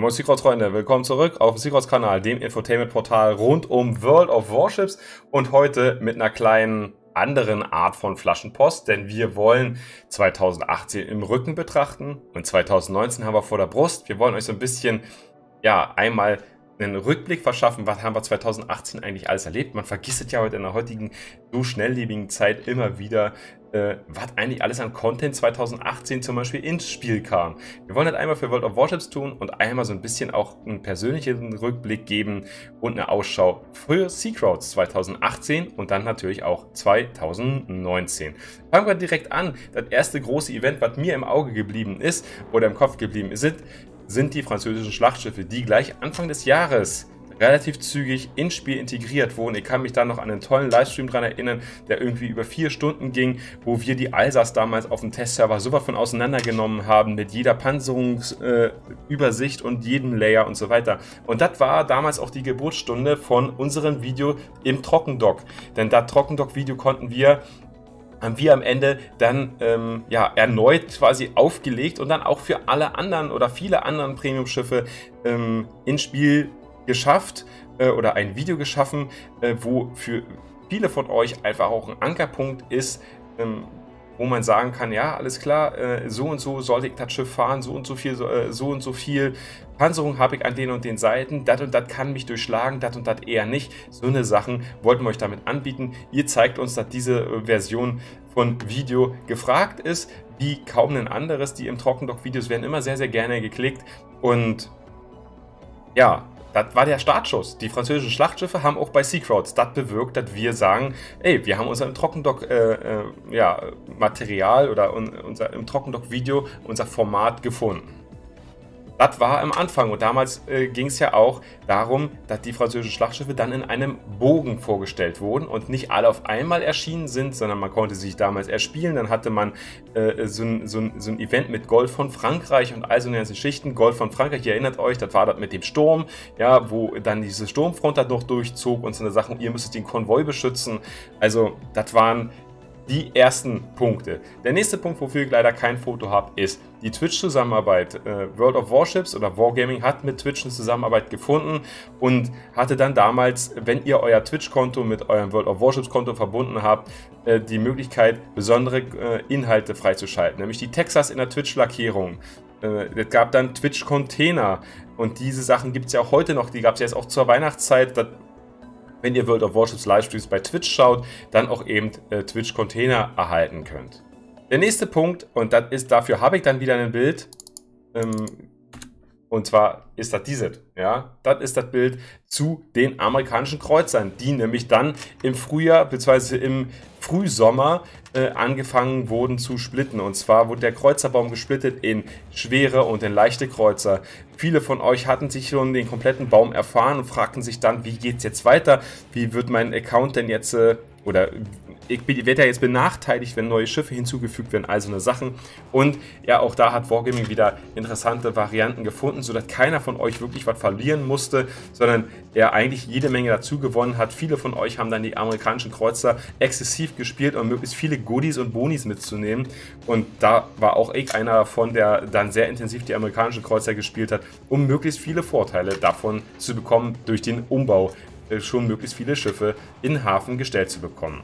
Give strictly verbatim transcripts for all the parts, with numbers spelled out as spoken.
Moin Seacrowds Freunde, willkommen zurück auf dem Seacrowds Kanal, dem Infotainment-Portal rund um World of Warships und heute mit einer kleinen anderen Art von Flaschenpost, denn wir wollen zweitausendachtzehn im Rücken betrachten und zweitausendneunzehn haben wir vor der Brust. Wir wollen euch so ein bisschen, ja, einmal einen Rückblick verschaffen, was haben wir zweitausendachtzehn eigentlich alles erlebt. Man vergisst es ja heute in der heutigen so schnelllebigen Zeit immer wieder, äh, was eigentlich alles an Content zweitausendachtzehn zum Beispiel ins Spiel kam. Wir wollen das einmal für World of Warships tun und einmal so ein bisschen auch einen persönlichen Rückblick geben und eine Ausschau für Seacrowds zweitausendachtzehn und dann natürlich auch zweitausendneunzehn. Fangen wir direkt an. Das erste große Event, was mir im Auge geblieben ist oder im Kopf geblieben ist, sind die französischen Schlachtschiffe, die gleich Anfang des Jahres relativ zügig ins Spiel integriert wurden. Ich kann mich da noch an einen tollen Livestream dran erinnern, der irgendwie über vier Stunden ging, wo wir die Alsace damals auf dem Testserver sowas von auseinandergenommen haben, mit jeder Panzerungsübersicht äh, und jedem Layer und so weiter. Und das war damals auch die Geburtsstunde von unserem Video im Trockendock. Denn das Trockendock-Video konnten wir haben wir am Ende dann ähm, ja, erneut quasi aufgelegt und dann auch für alle anderen oder viele anderen Premium-Schiffe ähm, ins Spiel geschafft äh, oder ein Video geschaffen, äh, wo für viele von euch einfach auch ein Ankerpunkt ist, ähm, wo man sagen kann, ja, alles klar, äh, so und so sollte ich das Schiff fahren, so und so viel, so, äh, so und so viel Panzerung habe ich an den und den Seiten, das und das kann mich durchschlagen, das und das eher nicht. So eine Sachen wollten wir euch damit anbieten. Ihr zeigt uns, dass diese äh, Version von Video gefragt ist, wie kaum ein anderes. Die im Trockendock-Videos werden immer sehr, sehr gerne geklickt und ja, das war der Startschuss. Die französischen Schlachtschiffe haben auch bei Seacrowds das bewirkt, dass wir sagen, ey, wir haben unser im Trockendock äh, äh, ja, Material oder un, unser im Trockendock-Video unser Format gefunden. Das war am Anfang und damals äh, ging es ja auch darum, dass die französischen Schlachtschiffe dann in einem Bogen vorgestellt wurden und nicht alle auf einmal erschienen sind, sondern man konnte sich damals erspielen. Dann hatte man äh, so, ein, so, ein, so ein Event mit Gold von Frankreich und all so eine Geschichten. Gold von Frankreich, ihr erinnert euch, das war das mit dem Sturm, ja, wo dann diese Sturmfront da noch durchzog und so eine Sache, ihr müsstet den Konvoi beschützen. Also das waren die ersten Punkte. Der nächste Punkt, wofür ich leider kein Foto habe, ist die Twitch-Zusammenarbeit. Äh, World of Warships oder Wargaming hat mit Twitch eine Zusammenarbeit gefunden und hatte dann damals, wenn ihr euer Twitch-Konto mit eurem World of Warships-Konto verbunden habt, äh, die Möglichkeit, besondere äh, Inhalte freizuschalten, nämlich die Texas in der Twitch-Lackierung. Äh, es gab dann Twitch-Container und diese Sachen gibt es ja auch heute noch, die gab es jetzt auch zur Weihnachtszeit. Das wenn ihr World of Warships Livestreams bei Twitch schaut, dann auch eben äh, Twitch-Container erhalten könnt. Der nächste Punkt, und das ist, dafür habe ich dann wieder ein Bild, ähm, und zwar ist das dieses, ja, das ist das Bild zu den amerikanischen Kreuzern, die nämlich dann im Frühjahr bzw. im Frühsommer äh, angefangen wurden zu splitten. Und zwar wurde der Kreuzerbaum gesplittet in schwere und in leichte Kreuzer. Viele von euch hatten sich schon den kompletten Baum erfahren und fragten sich dann, wie geht es jetzt weiter? Wie wird mein Account denn jetzt, äh, oder ich werde ja jetzt benachteiligt, wenn neue Schiffe hinzugefügt werden, all so eine Sachen. Und ja, auch da hat Wargaming wieder interessante Varianten gefunden, sodass keiner von euch wirklich was verlieren musste, sondern er eigentlich jede Menge dazu gewonnen hat. Viele von euch haben dann die amerikanischen Kreuzer exzessiv gespielt, um möglichst viele Goodies und Bonis mitzunehmen. Und da war auch ich einer davon, der dann sehr intensiv die amerikanischen Kreuzer gespielt hat, um möglichst viele Vorteile davon zu bekommen, durch den Umbau äh, schon möglichst viele Schiffe in den Hafen gestellt zu bekommen.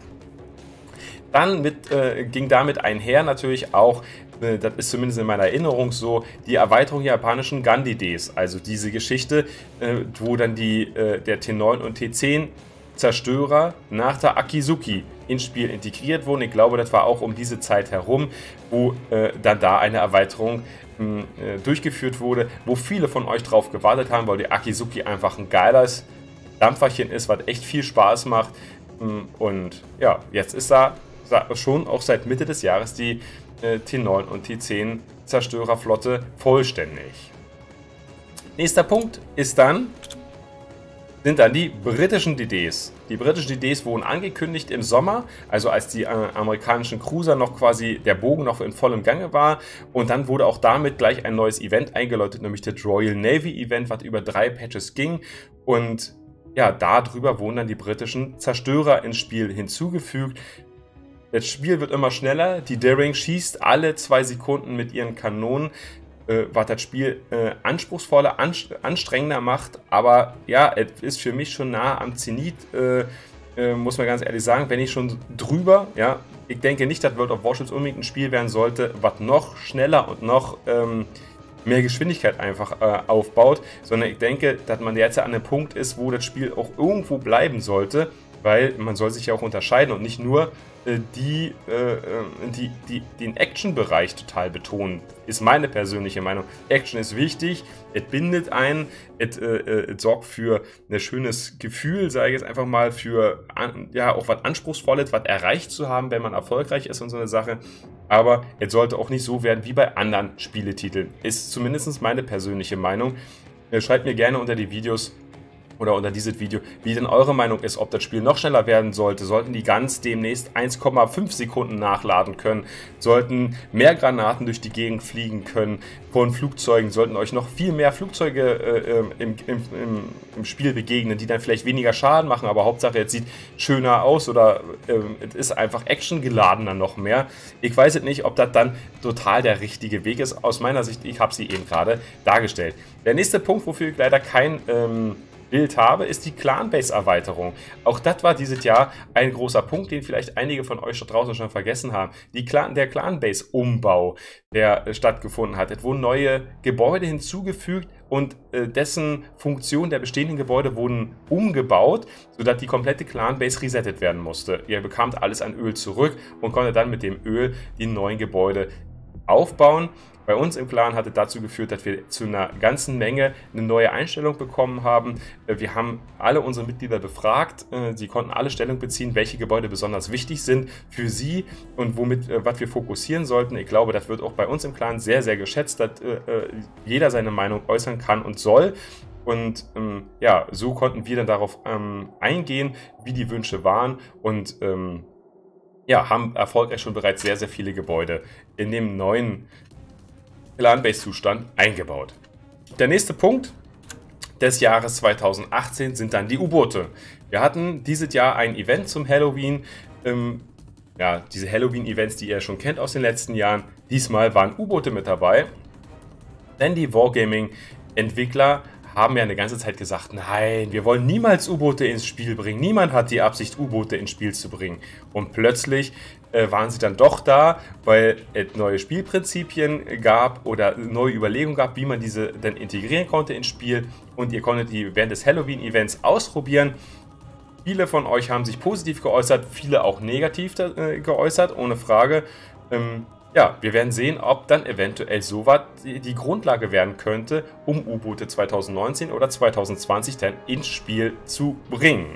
Dann mit, äh, ging damit einher natürlich auch, äh, das ist zumindest in meiner Erinnerung so, die Erweiterung der japanischen Gun-D Ds. Also diese Geschichte, äh, wo dann die, äh, der T neun und T zehn Zerstörer nach der Akizuki ins Spiel integriert wurden. Ich glaube, das war auch um diese Zeit herum, wo äh, dann da eine Erweiterung äh, durchgeführt wurde, wo viele von euch drauf gewartet haben, weil die Akizuki einfach ein geiles Dampferchen ist, was echt viel Spaß macht. Und ja, jetzt ist da schon auch seit Mitte des Jahres die äh, T neun und T zehn Zerstörerflotte vollständig. Nächster Punkt ist dann, sind dann die britischen D Ds. Die britischen D Ds wurden angekündigt im Sommer, also als die äh, amerikanischen Cruiser noch quasi, der Bogen noch in vollem Gange war. Und dann wurde auch damit gleich ein neues Event eingeläutet, nämlich das Royal Navy Event, was über drei Patches ging. Und ja, darüber wurden dann die britischen Zerstörer ins Spiel hinzugefügt. Das Spiel wird immer schneller, die Daring schießt alle zwei Sekunden mit ihren Kanonen äh, was das Spiel äh, anspruchsvoller, anstrengender macht. Aber ja, es ist für mich schon nah am Zenit, äh, äh, muss man ganz ehrlich sagen, wenn nicht schon drüber. Ja, ich denke nicht, dass World of Warships unbedingt ein Spiel werden sollte, was noch schneller und noch ähm, mehr Geschwindigkeit einfach äh, aufbaut, sondern ich denke, dass man jetzt an einem Punkt ist, wo das Spiel auch irgendwo bleiben sollte, weil man soll sich ja auch unterscheiden und nicht nur äh, die, äh, die, die, den Action-Bereich total betonen, ist meine persönliche Meinung. Action ist wichtig, es bindet einen, es äh, sorgt für ein schönes Gefühl, sage ich jetzt einfach mal, für an, ja, auch was Anspruchsvolles, was erreicht zu haben, wenn man erfolgreich ist und so eine Sache. Aber es sollte auch nicht so werden wie bei anderen Spieletiteln. Ist zumindest meine persönliche Meinung. Schreibt mir gerne unter die Videos oder unter dieses Video, wie denn eure Meinung ist, ob das Spiel noch schneller werden sollte. Sollten die ganz demnächst eins Komma fünf Sekunden nachladen können? Sollten mehr Granaten durch die Gegend fliegen können von Flugzeugen? Sollten euch noch viel mehr Flugzeuge äh, im, im, im, im Spiel begegnen, die dann vielleicht weniger Schaden machen, aber Hauptsache es sieht schöner aus oder äh, es ist einfach actiongeladener noch mehr. Ich weiß jetzt nicht, ob das dann total der richtige Weg ist. Aus meiner Sicht, ich habe sie eben gerade dargestellt. Der nächste Punkt, wofür ich leider kein ähm, Bild habe, ist die Clan-Base-Erweiterung. Auch das war dieses Jahr ein großer Punkt, den vielleicht einige von euch da draußen schon vergessen haben. Die Clan, der Clan-Base-Umbau, der äh, stattgefunden hat. Es wurden neue Gebäude hinzugefügt und äh, dessen Funktion der bestehenden Gebäude wurden umgebaut, sodass die komplette Clan-Base resettet werden musste. Ihr bekamt alles an Öl zurück und konntet dann mit dem Öl die neuen Gebäude aufbauen. Bei uns im Clan hat es dazu geführt, dass wir zu einer ganzen Menge eine neue Einstellung bekommen haben. Wir haben alle unsere Mitglieder befragt. Sie konnten alle Stellung beziehen, welche Gebäude besonders wichtig sind für sie und womit, was wir fokussieren sollten. Ich glaube, das wird auch bei uns im Clan sehr, sehr geschätzt, dass jeder seine Meinung äußern kann und soll. Und ähm, ja, so konnten wir dann darauf ähm, eingehen, wie die Wünsche waren und ähm, ja, haben erfolgreich schon bereits sehr, sehr viele Gebäude in dem neuen Clan-Base-Zustand eingebaut. Der nächste Punkt des Jahres zweitausendachtzehn sind dann die U-Boote. Wir hatten dieses Jahr ein Event zum Halloween. Ähm, ja, diese Halloween-Events, die ihr schon kennt aus den letzten Jahren. Diesmal waren U-Boote mit dabei, denn die Wargaming-Entwickler haben ja eine ganze Zeit gesagt, nein, wir wollen niemals U-Boote ins Spiel bringen. Niemand hat die Absicht, U-Boote ins Spiel zu bringen. Und plötzlich äh, waren sie dann doch da, weil es neue Spielprinzipien gab oder neue Überlegungen gab, wie man diese dann integrieren konnte ins Spiel. Und ihr konntet die während des Halloween-Events ausprobieren. Viele von euch haben sich positiv geäußert, viele auch negativ äh, geäußert, ohne Frage. Ähm, Ja, wir werden sehen, ob dann eventuell sowas die Grundlage werden könnte, um U-Boote zweitausendneunzehn oder zweitausendzwanzig dann ins Spiel zu bringen.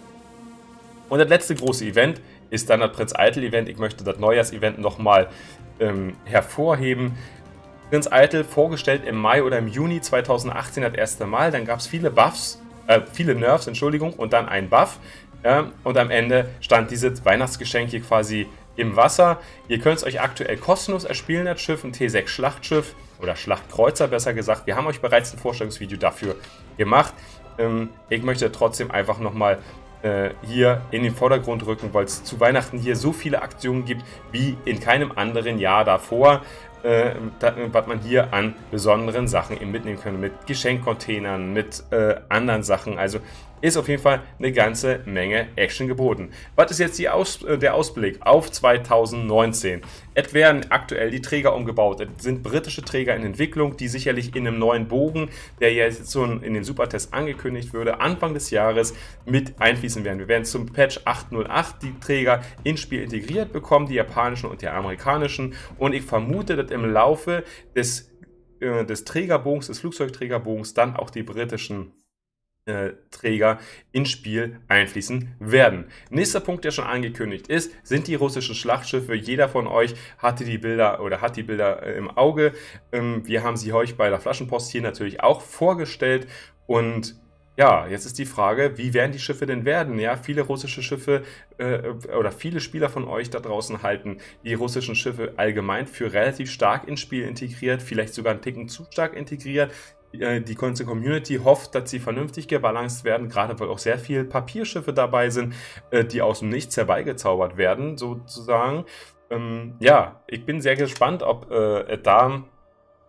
Und das letzte große Event ist dann das Prinz Eitel Event. Ich möchte das Neujahrs-Event nochmal ähm, hervorheben. Prinz Eitel vorgestellt im Mai oder im Juni zweitausendachtzehn das erste Mal. Dann gab es viele Buffs, äh, viele Nerfs, Entschuldigung, und dann ein Buff. Ja, und am Ende stand dieses Weihnachtsgeschenk hier quasi im Wasser. Ihr könnt es euch aktuell kostenlos erspielen, das Schiff, ein T sechs Schlachtschiff oder Schlachtkreuzer besser gesagt. Wir haben euch bereits ein Vorstellungsvideo dafür gemacht. Ähm, ich möchte trotzdem einfach nochmal äh, hier in den Vordergrund rücken, weil es zu Weihnachten hier so viele Aktionen gibt wie in keinem anderen Jahr davor. Äh, das, was man hier an besonderen Sachen eben mitnehmen kann, mit Geschenkcontainern, mit äh, anderen Sachen. Also ist auf jeden Fall eine ganze Menge Action geboten. Was ist jetzt die Aus, äh, der Ausblick auf zweitausendneunzehn? Es werden aktuell die Träger umgebaut. Es sind britische Träger in Entwicklung, die sicherlich in einem neuen Bogen, der jetzt schon in den Supertests angekündigt wurde, Anfang des Jahres mit einfließen werden. Wir werden zum Patch acht null acht die Träger ins Spiel integriert bekommen, die japanischen und die amerikanischen. Und ich vermute, dass im Laufe des, äh, des Trägerbogens, des Flugzeugträgerbogens, dann auch die britischen Träger ins Spiel einfließen werden. Nächster Punkt, der schon angekündigt ist, sind die russischen Schlachtschiffe. Jeder von euch hatte die Bilder oder hat die Bilder äh, im Auge. Ähm, wir haben sie euch bei der Flaschenpost hier natürlich auch vorgestellt und ja, jetzt ist die Frage, wie werden die Schiffe denn werden? Ja, viele russische Schiffe äh, oder viele Spieler von euch da draußen halten die russischen Schiffe allgemein für relativ stark ins Spiel integriert, vielleicht sogar einen Ticken zu stark integriert. Die ganze Community hofft, dass sie vernünftig gebalanced werden, gerade weil auch sehr viele Papierschiffe dabei sind, die aus dem Nichts herbeigezaubert werden, sozusagen. Ähm, ja, ich bin sehr gespannt, ob äh, da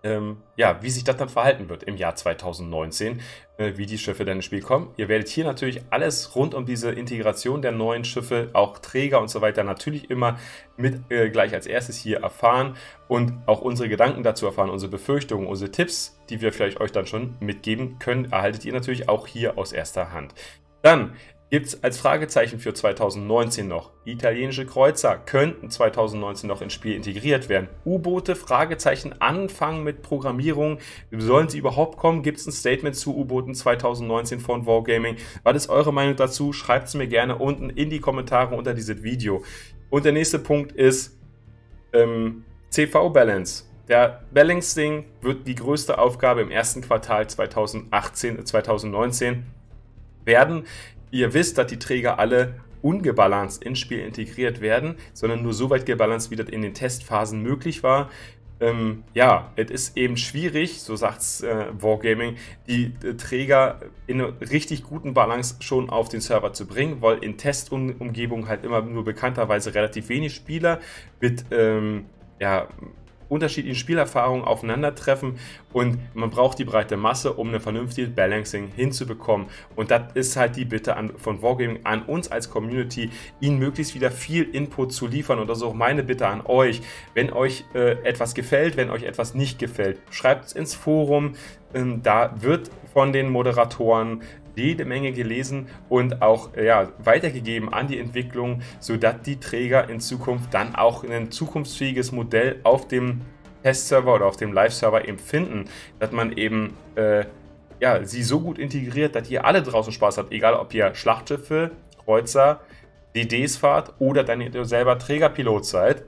ähm, ja, wie sich das dann verhalten wird im Jahr zweitausendneunzehn, äh, wie die Schiffe dann ins Spiel kommen. Ihr werdet hier natürlich alles rund um diese Integration der neuen Schiffe, auch Träger und so weiter, natürlich immer mit äh, gleich als erstes hier erfahren und auch unsere Gedanken dazu erfahren, unsere Befürchtungen, unsere Tipps, die wir vielleicht euch dann schon mitgeben können, erhaltet ihr natürlich auch hier aus erster Hand. Dann gibt es als Fragezeichen für zweitausendneunzehn noch: Italienische Kreuzer könnten zweitausendneunzehn noch ins Spiel integriert werden. U-Boote, Fragezeichen, anfangen mit Programmierung. Sollen sie überhaupt kommen? Gibt es ein Statement zu U-Booten zweitausendneunzehn von Wargaming? Was ist eure Meinung dazu? Schreibt es mir gerne unten in die Kommentare unter dieses Video. Und der nächste Punkt ist ähm, C V-Balance. Der Balancing wird die größte Aufgabe im ersten Quartal zweitausendachtzehn, zweitausendneunzehn werden. Ihr wisst, dass die Träger alle ungebalanced ins Spiel integriert werden, sondern nur so weit gebalanced, wie das in den Testphasen möglich war. Ähm, ja, es ist eben schwierig, so sagt es äh, Wargaming, die äh, Träger in einer richtig guten Balance schon auf den Server zu bringen, weil in Testumgebungen halt immer nur bekannterweise relativ wenig Spieler mit ähm, ja, unterschiedlichen Spielerfahrungen aufeinandertreffen und man braucht die breite Masse, um eine vernünftige Balancing hinzubekommen. Und das ist halt die Bitte an, von Wargaming an uns als Community, ihnen möglichst wieder viel Input zu liefern. Und das ist auch meine Bitte an euch. Wenn euch äh, etwas gefällt, wenn euch etwas nicht gefällt, schreibt es ins Forum. Ähm, da wird von den Moderatoren jede Menge gelesen und auch ja, weitergegeben an die Entwicklung, sodass die Träger in Zukunft dann auch ein zukunftsfähiges Modell auf dem Testserver oder auf dem Live-Server eben finden, dass man eben äh, ja, sie so gut integriert, dass ihr alle draußen Spaß habt, egal ob ihr Schlachtschiffe, Kreuzer, D Ds fahrt oder dann ihr selber Trägerpilot seid.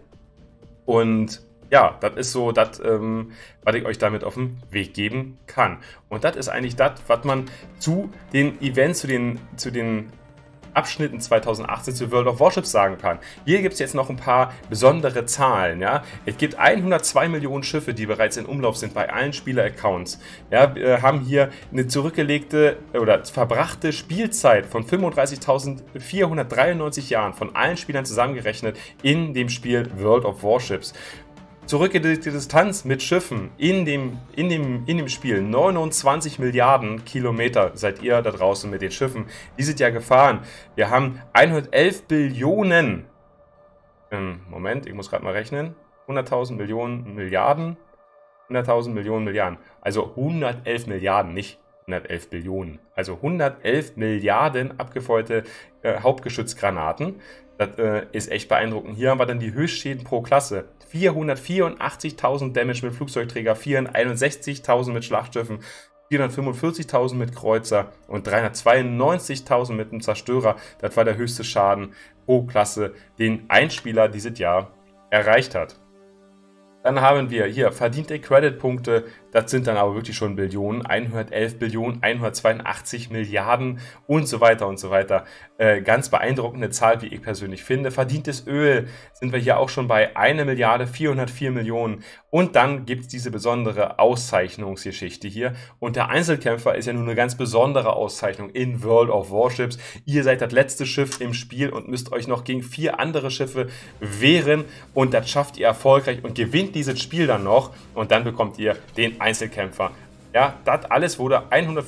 Und ja, das ist so das, ähm, was ich euch damit auf den Weg geben kann. Und das ist eigentlich das, was man zu den Events, zu den, zu den Abschnitten zweitausendachtzehn zu World of Warships sagen kann. Hier gibt es jetzt noch ein paar besondere Zahlen. Ja? Es gibt hundertzwei Millionen Schiffe, die bereits in Umlauf sind bei allen Spieler-Accounts. Ja, wir haben hier eine zurückgelegte oder verbrachte Spielzeit von fünfunddreißigtausendvierhundertdreiundneunzig Jahren von allen Spielern zusammengerechnet in dem Spiel World of Warships. Zurückgelegte Distanz mit Schiffen in dem, in, dem, in dem Spiel, neunundzwanzig Milliarden Kilometer seid ihr da draußen mit den Schiffen dieses Jahr gefahren. Wir haben hundertelf Billionen, ähm, Moment, ich muss gerade mal rechnen, hunderttausend Millionen Milliarden, hunderttausend Millionen Milliarden, also hundertelf Milliarden, nicht hundertelf Billionen, also hundertelf Milliarden abgefeuerte äh, Hauptgeschützgranaten. Das äh, ist echt beeindruckend. Hier haben wir dann die Höchstschäden pro Klasse. vierhundertvierundachtzigtausend Damage mit Flugzeugträger, vierhunderteinundsechzigtausend mit Schlachtschiffen, vierhundertfünfundvierzigtausend mit Kreuzer und dreihundertzweiundneunzigtausend mit einem Zerstörer. Das war der höchste Schaden pro Klasse, den ein Spieler dieses Jahr erreicht hat. Dann haben wir hier verdiente Credit-Punkte, das sind dann aber wirklich schon Billionen, hundertelf Billionen, hundertzweiundachtzig Milliarden und so weiter und so weiter. Äh, ganz beeindruckende Zahl, wie ich persönlich finde. Verdientes Öl sind wir hier auch schon bei eine Milliarde vierhundertvier Millionen. Und dann gibt es diese besondere Auszeichnungsgeschichte hier. Und der Einzelkämpfer ist ja nun eine ganz besondere Auszeichnung in World of Warships. Ihr seid das letzte Schiff im Spiel und müsst euch noch gegen vier andere Schiffe wehren. Und das schafft ihr erfolgreich und gewinnt dieses Spiel dann noch. Und dann bekommt ihr den Einzelkämpfer. Ja, das alles wurde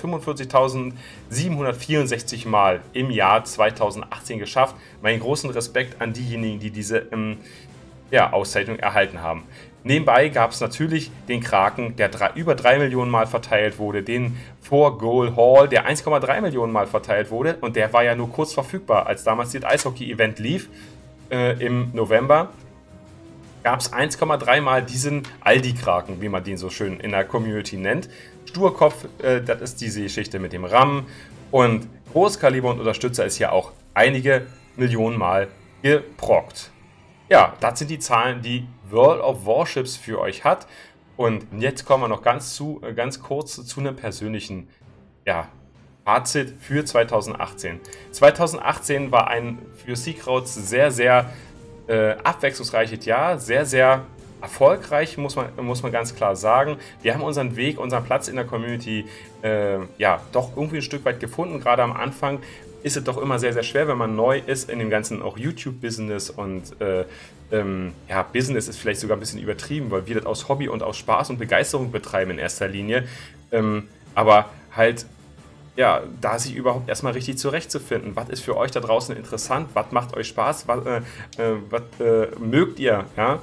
hundertfünfundvierzigtausendsiebenhundertvierundsechzig Mal im Jahr zweitausendachtzehn geschafft. Meinen großen Respekt an diejenigen, die diese ähm, ja, Auszeichnung erhalten haben. Nebenbei gab es natürlich den Kraken, der drei, über drei Millionen Mal verteilt wurde, den Four Goal Hall, der eins Komma drei Millionen Mal verteilt wurde und der war ja nur kurz verfügbar, als damals das Eishockey-Event lief äh, im November. Gab es eins Komma drei Mal diesen Aldi-Kraken, wie man den so schön in der Community nennt. Sturkopf, äh, das ist diese Geschichte mit dem Ram. Und Großkaliber und Unterstützer ist ja auch einige Millionen Mal geprockt. Ja, das sind die Zahlen, die World of Warships für euch hat. Und jetzt kommen wir noch ganz, zu, ganz kurz zu einem persönlichen ja, Fazit für zweitausendachtzehn. zweitausendachtzehn war ein für Seakrauts sehr, sehr Äh, abwechslungsreiches Jahr, sehr, sehr erfolgreich, muss man, muss man ganz klar sagen. Wir haben unseren Weg, unseren Platz in der Community äh, ja doch irgendwie ein Stück weit gefunden. Gerade am Anfang ist es doch immer sehr, sehr schwer, wenn man neu ist in dem ganzen auch YouTube-Business und äh, ähm, ja, Business ist vielleicht sogar ein bisschen übertrieben, weil wir das aus Hobby und aus Spaß und Begeisterung betreiben in erster Linie. Ähm, aber halt, ja, da sich überhaupt erstmal richtig zurechtzufinden. Was ist für euch da draußen interessant? Was macht euch Spaß? Was, äh, äh, was äh, mögt ihr? Ja?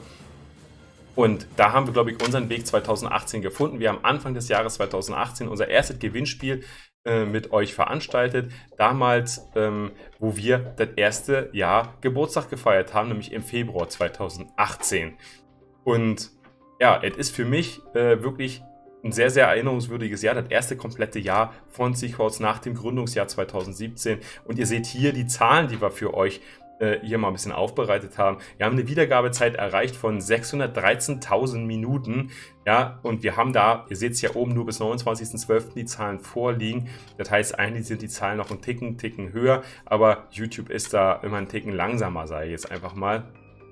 Und da haben wir, glaube ich, unseren Weg zweitausendachtzehn gefunden. Wir haben Anfang des Jahres zweitausendachtzehn unser erstes Gewinnspiel äh, mit euch veranstaltet. Damals, ähm, wo wir das erste Jahr Geburtstag gefeiert haben, nämlich im Februar zweitausendachtzehn. Und ja, es ist für mich äh, wirklich ein sehr, sehr erinnerungswürdiges Jahr, das erste komplette Jahr von Seahorse nach dem Gründungsjahr zweitausendsiebzehn. Und ihr seht hier die Zahlen, die wir für euch äh, hier mal ein bisschen aufbereitet haben. Wir haben eine Wiedergabezeit erreicht von sechshundertdreizehntausend Minuten. Ja, und wir haben da, ihr seht es ja oben, nur bis neunundzwanzigsten zwölften die Zahlen vorliegen. Das heißt, eigentlich sind die Zahlen noch einen Ticken, Ticken höher, aber YouTube ist da immer einen Ticken langsamer, sage ich jetzt einfach mal.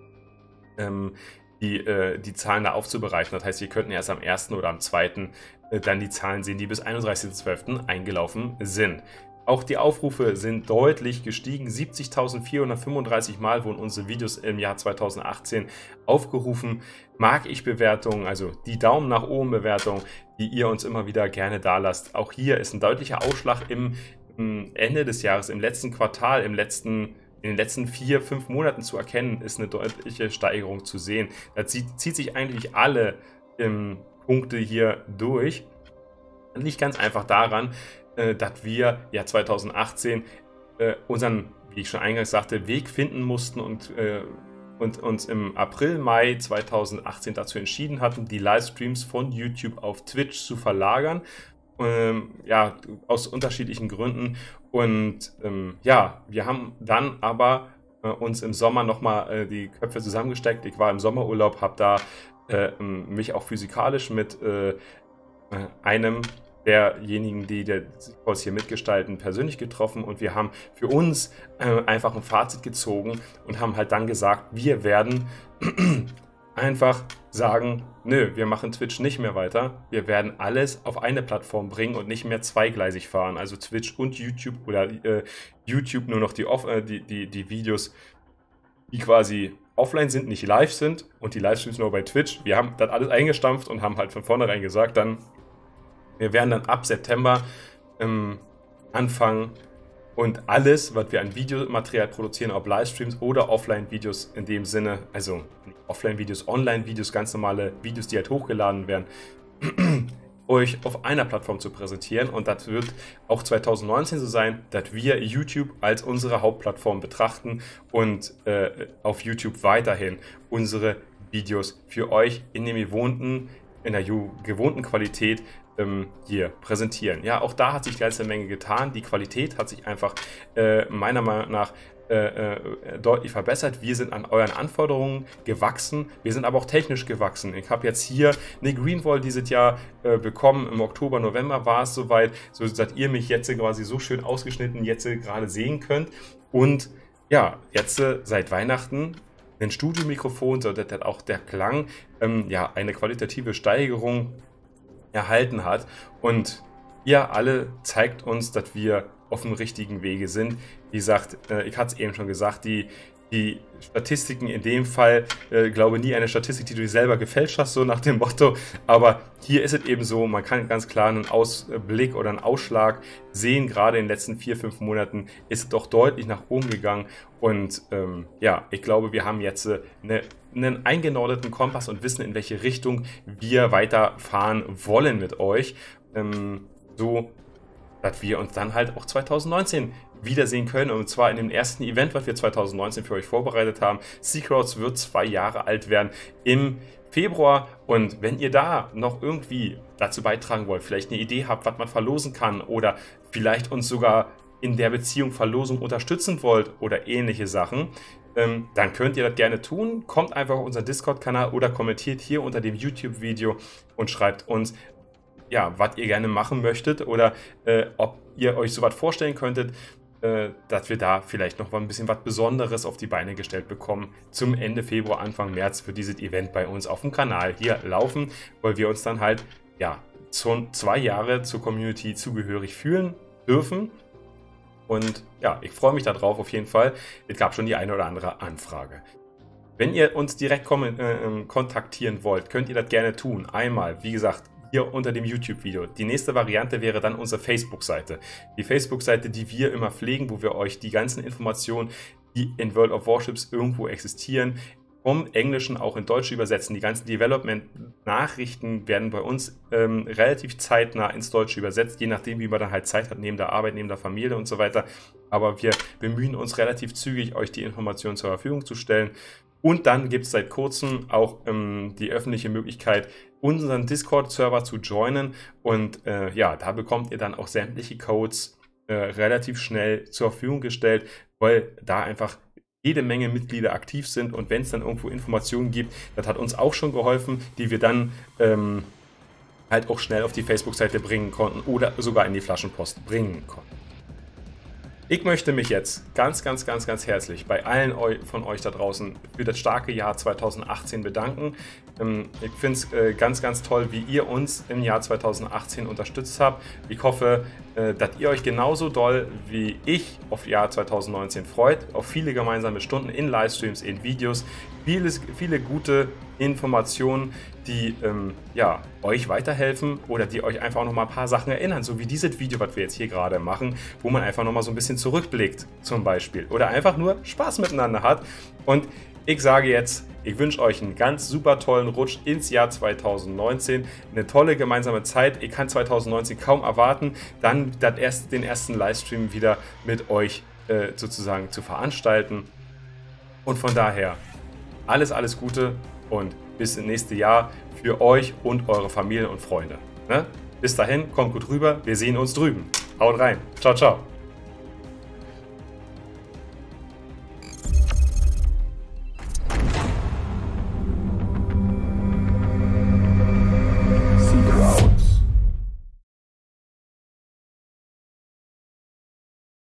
Ähm, Die, äh, die Zahlen da aufzubereiten. Das heißt, wir könnten erst am ersten oder am zweiten Äh, dann die Zahlen sehen, die bis einunddreißigsten zwölften eingelaufen sind. Auch die Aufrufe sind deutlich gestiegen. siebzigtausendvierhundertfünfunddreißig Mal wurden unsere Videos im Jahr zweitausendachtzehn aufgerufen. Mag-ich-Bewertungen, also die Daumen nach oben Bewertung, die ihr uns immer wieder gerne da lasst. Auch hier ist ein deutlicher Ausschlag im, im Ende des Jahres, im letzten Quartal, im letzten in den letzten vier, fünf Monaten zu erkennen, ist eine deutliche Steigerung zu sehen. Da zieht, zieht sich eigentlich alle ähm, Punkte hier durch. Das liegt ganz einfach daran, äh, dass wir ja zweitausendachtzehn äh, unseren, wie ich schon eingangs sagte, Weg finden mussten und, äh, und uns im April, Mai zweitausendachtzehn dazu entschieden hatten, die Livestreams von YouTube auf Twitch zu verlagern. Ähm, ja, aus unterschiedlichen Gründen. Und ähm, ja, wir haben dann aber äh, uns im Sommer nochmal äh, die Köpfe zusammengesteckt. Ich war im Sommerurlaub, habe da äh, mich auch physikalisch mit äh, einem derjenigen, die der Seahorse hier mitgestalten, persönlich getroffen, und wir haben für uns äh, einfach ein Fazit gezogen und haben halt dann gesagt, wir werden einfach sagen, nö, wir machen Twitch nicht mehr weiter. Wir werden alles auf eine Plattform bringen und nicht mehr zweigleisig fahren. Also Twitch und YouTube oder äh, YouTube nur noch die, off äh, die, die, die Videos, die quasi offline sind, nicht live sind, und die Livestreams nur bei Twitch. Wir haben das alles eingestampft und haben halt von vornherein gesagt, dann wir werden dann ab September ähm, anfangen und alles, was wir an Videomaterial produzieren, ob Livestreams oder Offline-Videos in dem Sinne, also nicht Offline-Videos, Online-Videos, ganz normale Videos, die halt hochgeladen werden, euch auf einer Plattform zu präsentieren. Und das wird auch zweitausendneunzehn so sein, dass wir YouTube als unsere Hauptplattform betrachten und äh, auf YouTube weiterhin unsere Videos für euch in dem gewohnten, in der gewohnten Qualität ähm, hier präsentieren. Ja, auch da hat sich eine ganze Menge getan. Die Qualität hat sich einfach äh, meiner Meinung nach äh, äh, deutlich verbessert. Wir sind an euren Anforderungen gewachsen. Wir sind aber auch technisch gewachsen. Ich habe jetzt hier eine Greenwall dieses Jahr äh, bekommen. Im Oktober, November war es soweit, so dass ihr mich jetzt quasi so schön ausgeschnitten jetzt gerade sehen könnt. Und ja, jetzt äh, seit Weihnachten ein Studiomikrofon, so dass auch der Klang ähm, ja eine qualitative Steigerung erhalten hat. Und ihr alle zeigt uns, dass wir auf dem richtigen Wege sind. Wie gesagt, äh, ich hatte es eben schon gesagt, die, die Statistiken in dem Fall, äh, glaube nie eine Statistik, die du dir selber gefälscht hast, so nach dem Motto. Aber hier ist es eben so, man kann ganz klar einen Ausblick oder einen Ausschlag sehen. Gerade in den letzten vier, fünf Monaten ist es doch deutlich nach oben gegangen. Und ähm, ja, ich glaube, wir haben jetzt äh, eine, einen eingenorderten Kompass und wissen, in welche Richtung wir weiterfahren wollen mit euch. Ähm, so, dass wir uns dann halt auch zweitausendneunzehn wiedersehen können, und zwar in dem ersten Event, was wir zweitausendneunzehn für euch vorbereitet haben. Seahorse wird zwei Jahre alt werden im Februar, und wenn ihr da noch irgendwie dazu beitragen wollt, vielleicht eine Idee habt, was man verlosen kann, oder vielleicht uns sogar in der Beziehung Verlosung unterstützen wollt oder ähnliche Sachen, ähm, dann könnt ihr das gerne tun. Kommt einfach auf unseren Discord-Kanal oder kommentiert hier unter dem YouTube-Video und schreibt uns, ja, was ihr gerne machen möchtet oder äh, ob ihr euch sowas vorstellen könntet. äh, dass wir da vielleicht noch mal ein bisschen was Besonderes auf die Beine gestellt bekommen. Zum Ende Februar, Anfang März wird dieses Event bei uns auf dem Kanal hier laufen, weil wir uns dann halt, ja, schon zwei Jahre zur Community zugehörig fühlen dürfen. Und ja, ich freue mich darauf auf jeden Fall. Es gab schon die eine oder andere Anfrage. Wenn ihr uns direkt kommen, äh, kontaktieren wollt, könnt ihr das gerne tun. Einmal, wie gesagt, hier unter dem YouTube-Video. Die nächste Variante wäre dann unsere Facebook-Seite. Die Facebook-Seite, die wir immer pflegen, wo wir euch die ganzen Informationen, die in World of Warships irgendwo existieren, vom Englischen auch in Deutsch übersetzen. Die ganzen Development-Nachrichten werden bei uns ähm, relativ zeitnah ins Deutsche übersetzt, je nachdem, wie man dann halt Zeit hat, neben der Arbeit, neben der Familie und so weiter. Aber wir bemühen uns relativ zügig, euch die Informationen zur Verfügung zu stellen. Und dann gibt es seit kurzem auch ähm, die öffentliche Möglichkeit, unseren Discord-Server zu joinen. Und äh, ja, da bekommt ihr dann auch sämtliche Codes äh, relativ schnell zur Verfügung gestellt, weil da einfach jede Menge Mitglieder aktiv sind. Und wenn es dann irgendwo Informationen gibt, das hat uns auch schon geholfen, die wir dann ähm, halt auch schnell auf die Facebook-Seite bringen konnten oder sogar in die Flaschenpost bringen konnten. Ich möchte mich jetzt ganz, ganz, ganz, ganz herzlich bei allen von euch da draußen für das starke Jahr zweitausendachtzehn bedanken. Ich finde es ganz, ganz toll, wie ihr uns im Jahr zweitausendachtzehn unterstützt habt. Ich hoffe, dass ihr euch genauso doll wie ich auf Jahr zweitausendneunzehn freut, auf viele gemeinsame Stunden in Livestreams, in Videos, vieles, viele gute Informationen, die ähm, ja, euch weiterhelfen oder die euch einfach noch mal ein paar Sachen erinnern, so wie dieses Video, was wir jetzt hier gerade machen, wo man einfach noch mal so ein bisschen zurückblickt zum Beispiel oder einfach nur Spaß miteinander hat. Und ich sage jetzt, ich wünsche euch einen ganz super tollen Rutsch ins Jahr zweitausendneunzehn, eine tolle gemeinsame Zeit. Ich kann zweitausendneunzehn kaum erwarten, dann das erst, den ersten Livestream wieder mit euch äh, sozusagen zu veranstalten. Und von daher alles, alles Gute und bis ins nächste Jahr für euch und eure Familien und Freunde. Ne? Bis dahin, kommt gut rüber, wir sehen uns drüben. Haut rein. Ciao, ciao.